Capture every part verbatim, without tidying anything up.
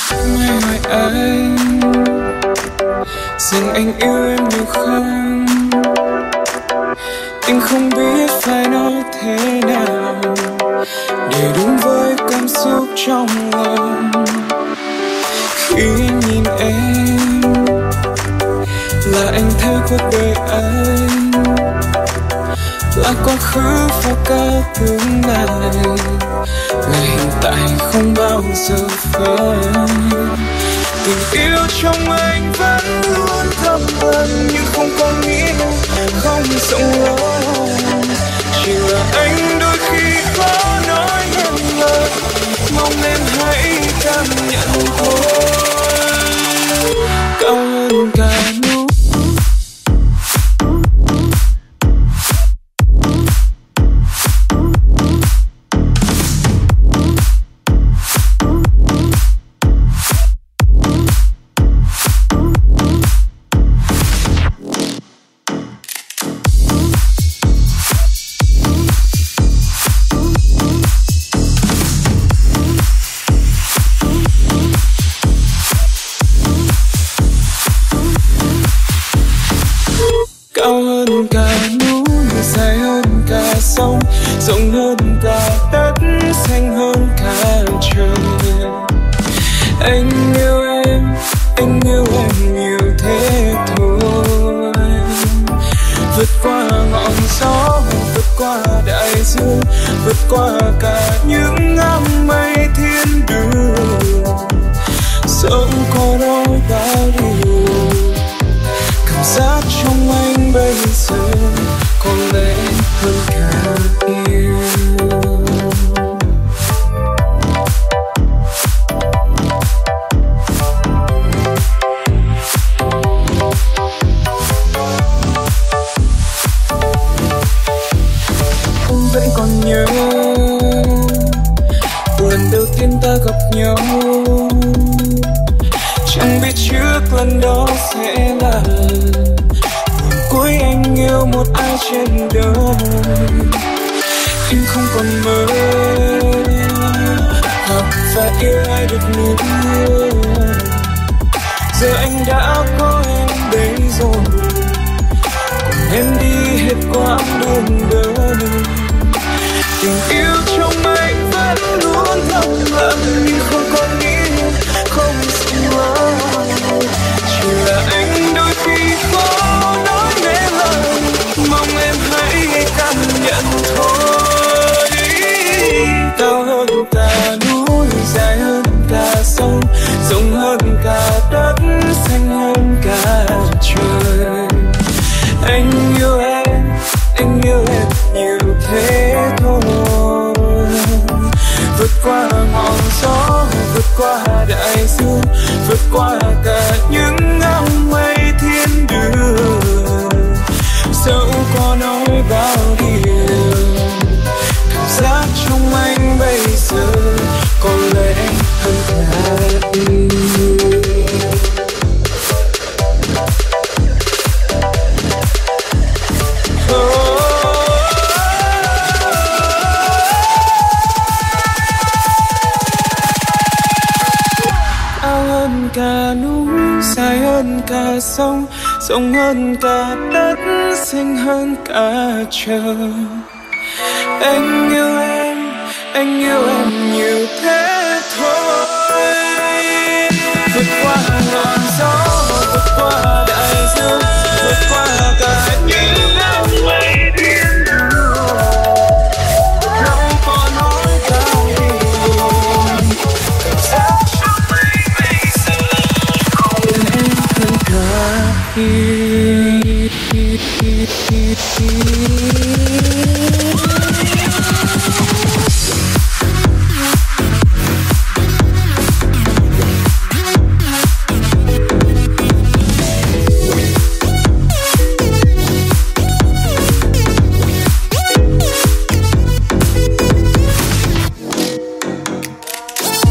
Mày hỏi anh rằng anh yêu em nhiều không, anh không biết phải nói thế nào để đúng với cảm xúc trong lòng. Khi anh nhìn em là anh thấy cuộc đời anh là quá khứ và cả tương lai, ngày hiện tại không bao giờ phai. Tình yêu trong anh vẫn luôn thầm lặng nhưng không có nghĩa không rộng lớn. Chỉ là anh đôi khi khó nói nên lời, mong em hãy cảm nhận thôi. Cao hơn cả núi, cao hơn cả núi, dài hơn cả sông, rộng hơn cả đất, xanh hơn cả trời. Anh yêu em, anh yêu em nhiều thế thôi. Vượt qua ngọn gió, vượt qua đại dương, vượt qua cả những áng mây thiên đường. Dẫu có nói bao điều, cảm giác trong anh bây giờ có lẽ hơn cả yêu. Anh vẫn còn nhớ lần đầu tiên ta gặp nhau, chẳng biết trước lần đó sẽ là lần cuối anh yêu một ai trên đời. Anh không còn mơ học và yêu ai được nữa, giờ anh đã có em đây rồi, cùng em đi hết quãng đường đời. Tình yêu trong anh vẫn luôn thầm lặng nhưng không có nghĩa không rộng lớn. Chỉ là anh đôi khi khó nói nên lời, mong em hãy cảm nhận thôi. Cao hơn cả núi, dài hơn cả sông, rộng hơn cả đất, xanh hơn cả trời. Anh yêu em, anh yêu em nhiều thế thôi. Vượt qua ngọn gió, vượt qua đại dương, vượt qua cả những áng mây thiên đường. Dẫu có nói bao điều, cảm giác trong anh bây giờ có lẽ hơn cả yêu. Cả núi, dài hơn cả sông, rộng hơn cả đất, xanh hơn cả trời. Anh yêu em, anh yêu em nhiều thế thôi. Vượt qua ngọn gió, vượt qua đại dương, vượt qua cả những áng mây thiên đường. Không có nói cao điều, cảm giác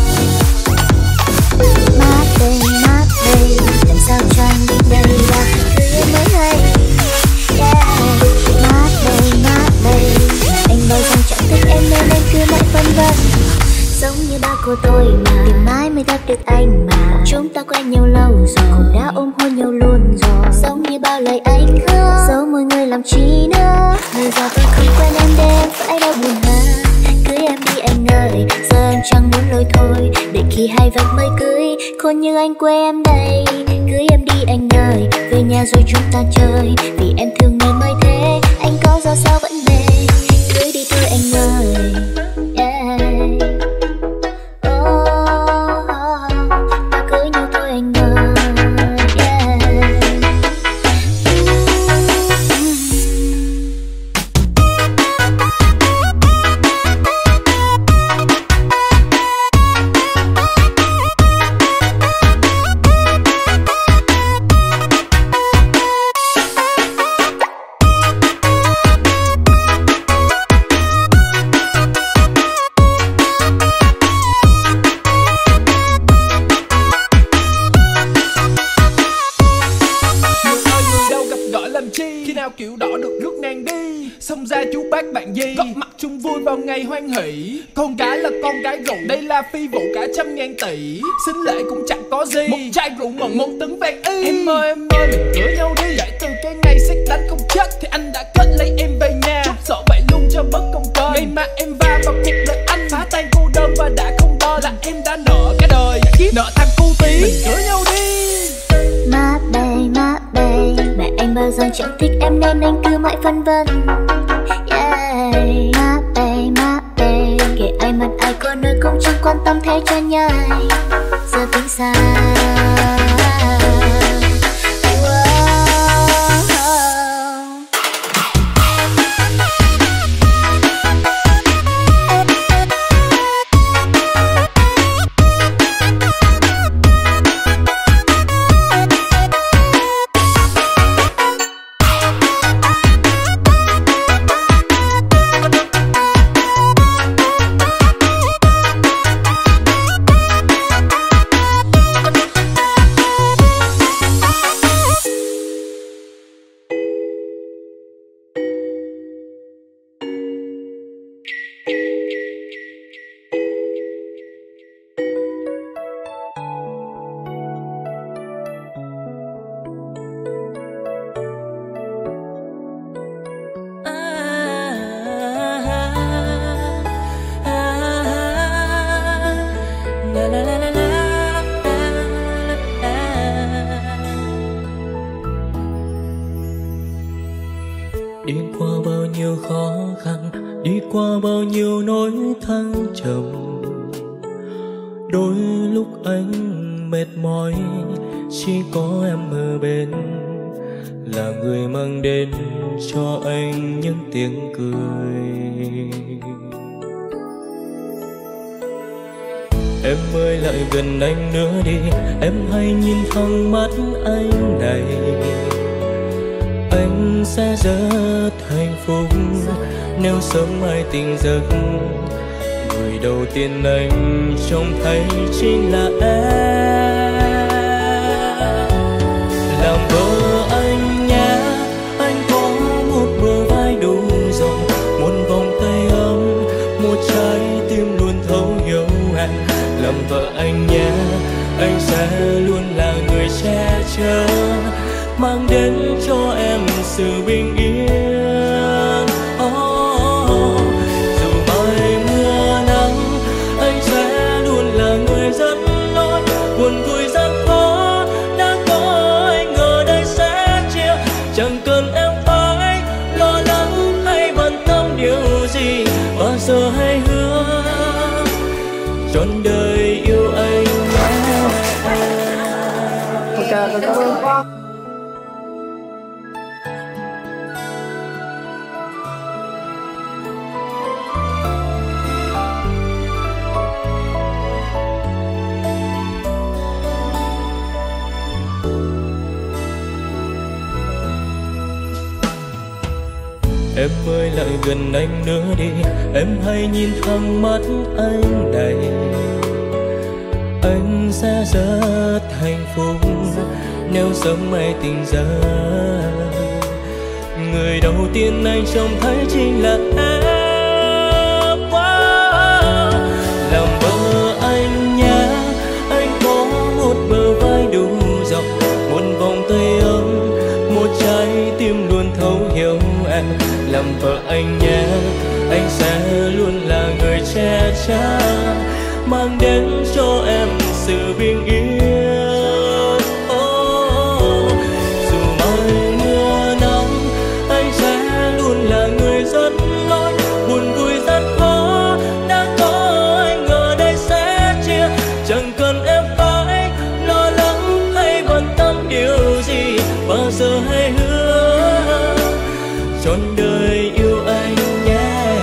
mát đây, mát đây, làm sao cho anh biết đây là Từ mai mới gặp được anh mà chúng ta quen nhau lâu rồi, cũng đã ôm hôn nhau luôn rồi. Giống như bao lời anh hứa, dẫu mọi người làm chi nữa. Bây giờ tôi không quen em đêm phải đâu buồn ha. Cưới em đi anh ơi, giờ em chẳng muốn lôi thôi. Để khi hai vạch mới cưới, khôn như anh quê em đây. Cưới em đi anh ơi, về nhà rồi chúng ta chơi. Vì em thương nên mới thế, anh có ra sao vẫn về. Cưới đi thôi anh ơi, yeah. Oh, ta cưới nhau thôi anh ơi, yeah. Kiểu đỏ được rước nàng đi, xông ra chú bác bạn gì góp mặt chung vui vào ngày hoan hỷ. Con cái là con cái rượu, đây là phi vụ cả trăm ngàn tỷ. Xính lễ cũng chẳng có gì, một chai rượu mừng một tấn vàng y. Em ơi em ơi mình cưới nhau đi, kể từ cái ngày xét đánh không chết thì anh đã kết lấy em về nhà. Chút sợ vậy luôn cho bất công cơn, ngày mà em va vào cuộc đời anh phá tan cô đơn và đã không to là em đã nợ cả đời kiếp nợ thằng cu tí. Mình cưới nhau đi. Má bề má bề, mẹ anh bao giờ chẳng thích em nên anh cứ mãi phân vân, yeah. Má bề má bề, kể ai mặt ai có nơi cũng chẳng quan tâm thế cho nhai. Giờ tính sao? Đi qua bao nhiêu khó khăn, đi qua bao nhiêu nỗi thăng trầm. Đôi lúc anh mệt mỏi, chỉ có em ở bên, là người mang đến cho anh những tiếng cười. Em ơi lại gần anh nữa đi, em hãy nhìn thẳng mắt anh này. Anh sẽ rất hạnh phúc nếu sớm mai tỉnh giấc. Người đầu tiên anh trông thấy chính là em. Làm vợ anh nhé, anh có một bờ vai đủ rộng, một vòng tay ấm, một trái tim luôn thấu hiểu em. Làm vợ anh nhé, anh sẽ luôn là người che chở, mang đến cho em sự bình yên. Oh, oh. Dù mai mưa nắng, anh sẽ luôn là người dẫn lối. Buồn vui gian khó, đã có anh ở đây sẽ chia. Chẳng cần em phải lo lắng hay bận tâm điều gì, và giờ hãy hứa trọn đời yêu anh nhé. Ok, tôi cảm ơn con. Em ơi lại gần anh nữa đi, em hãy nhìn thẳng mắt anh này. Anh sẽ rất hạnh phúc nếu sớm mai tỉnh giấc. Người đầu tiên anh trông thấy chính là em. Wow. Làm vợ anh nhé, phải lo lắng hay bận tâm điều gì, bao giờ hãy hứa trọn đời yêu anh nhé.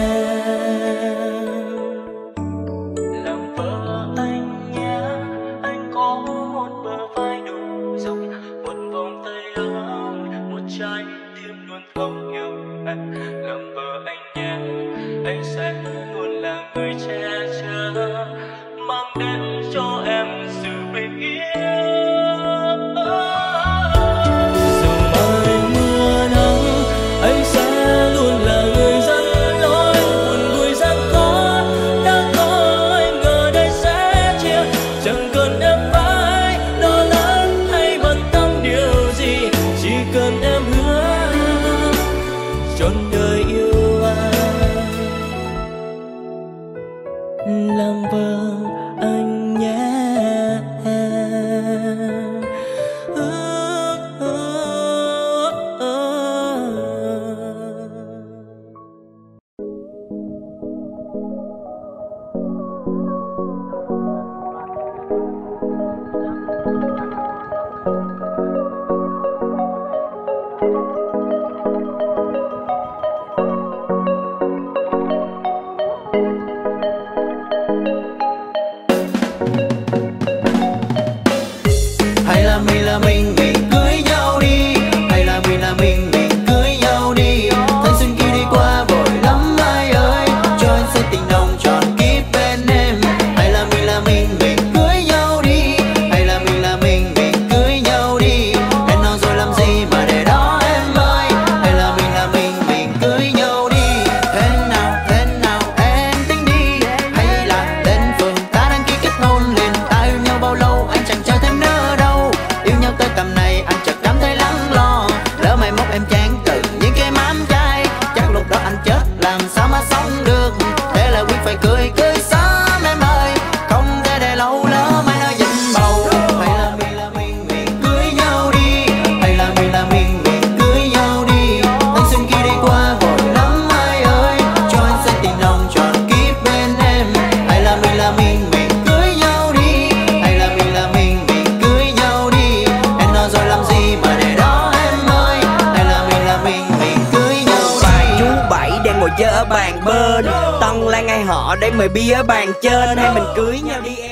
Làm vợ anh nhé, anh có một bờ vai đủ rộng, một vòng tay ấm, một trái tim luôn thấu hiểu anh. Làm vợ anh nhé, anh sẽ luôn là người che chở, mang đến cho em sự bình yên. Dù mai mưa nắng, anh sẽ luôn là người dẫn lối. Buồn vui gian khó, đã có anh ở đây sẽ chia. Chẳng cần em phải lo lắng hay bận tâm điều gì, chỉ cần em hứa trọn đời yêu anh. Làm vợ anh nhé. Hay là mình là mình mình cưới nhau đi, hay là mình là mình mình cưới nhau đi. Thanh xuân kia đi qua vội lắm ai ơi, cho anh sẽ tình nồng tròn kiếp bên em. Hay là mình là mình mình cưới nhau đi, hay là mình là mình mình cưới nhau đi. Em nói rồi làm gì mà để đó em ơi, hay là mình là mình mình cưới nhau đi. Thế nào thế nào em tính đi, hay là đến phường ta đăng ký kết hôn liền. Ta yêu nhau bao lâu anh chẳng chờ thêm nữa đâu, yêu nhau tới tầm này anh chợt cảm thấy lắng lo. Lỡ mai mốt em chán từ những cái mám trai, chắc lúc đó anh chết làm sao mà sống được. Thế là quyết phải cười cười sớm em ơi, không thể để lâu lỡ mai nó dính bầu. Hay là mình là mình mình cưới nhau đi, hay là mình là mình mình cưới nhau đi. Thanh xuân kia đi qua vội lắm ai ơi, cho anh sẽ tình nồng tròn kiếp bên em. Hay là mình là mình mình cưới nhau đi, hay là mình là mình mình cưới nhau đi. Em nói rồi làm gì mà để đó em ơi, hay là mình là mình mình cưới nhau đi. Chú Bảy đang ngồi chơi ở bàn bên, Tân Lan ai họ đang mời bia ở bàn trên. Hay mình cưới nhau đi